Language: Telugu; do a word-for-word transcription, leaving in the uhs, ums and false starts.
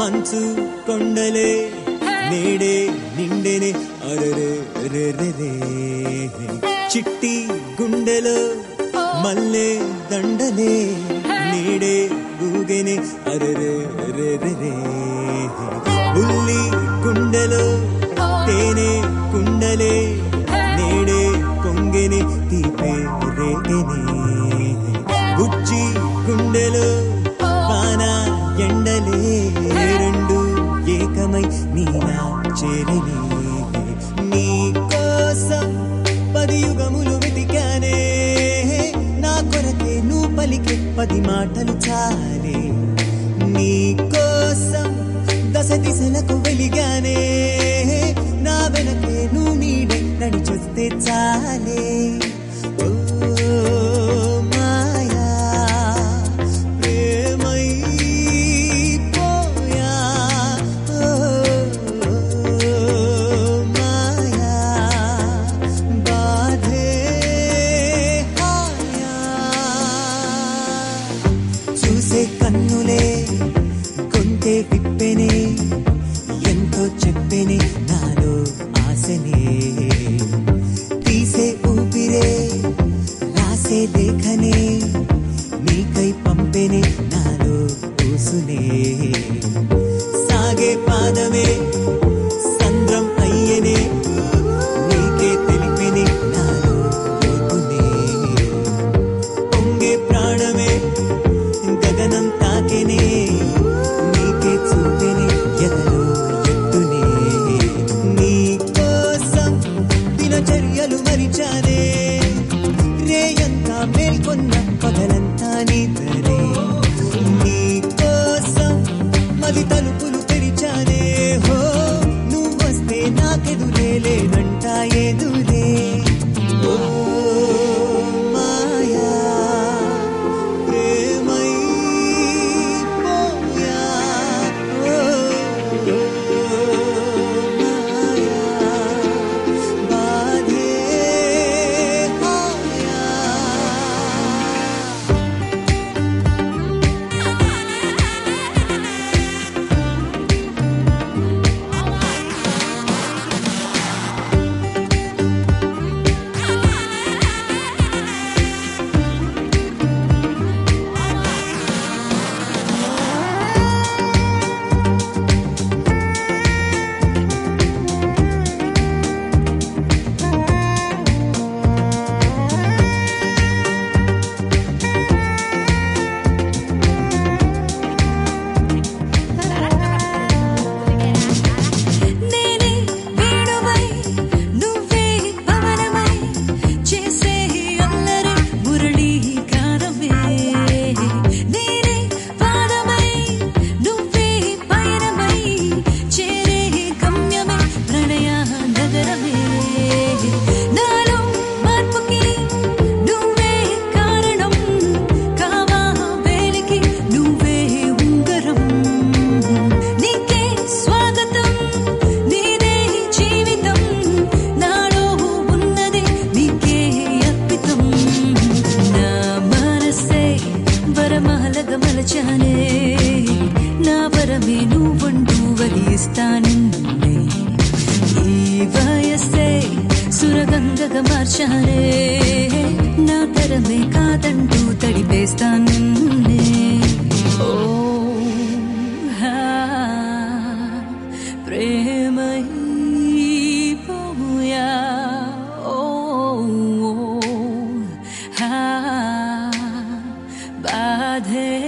మంచు కొండలే నేడే నిండెనే అరరే రే రే రే చిట్టి గుండెలో మల్లె దండలే నేడే ఊగెనే అరరే రే రే రే ఉల్లి గుండెలో తేనె కుండలే నేడే పొంగెనే తీపే రేగెనే ఉచ్చి గుండెలో వాన ఎండలే రెండు ఏకమై నీలా చేరనే నీ కోసం పది యుగములు వెతికానే నా కొరకే నువ్వు పలికే పది మాటలు చాలే నీ కోసం దశ దిశలకు వెలిగానే నా వెనకే నువ్వు నీడే నడిచొస్తే చాలే కన్నులే కొంటే విప్పెనే ఎంతో చెప్పెనే నాలో ఆశనే తీసే ఊపిరే రాసే లేఖనే నీకై పంపెనే నాలో ఊసునే సాగే పాదమే సంద్రం అయ్యనే నీకే తెలిపెనే నాలో లోతునే పొంగే ప్రాణమే గగనం తాకెనే నీకే చూపెనే ఎదలో ఎత్తునే నీ కోసం దినచర్యలు మరిచానే రేయంతా మేల్కొన్న పగలంతా నిద్రనే నీ కోసం మది తలుపులు తెరిచానే హో నువ్వు వస్తే నాకెదురే లేనంట ఎదురే ఓ మలచానే నా వరమే నువ్వంటూ వరిస్తానే ఈ వయస్సే సురగంగగా మార్చానే నా తరమే కాదంటూ తడిపేస్తానే ఓ హా ప్రేమై పోయా ఓ హా బాధే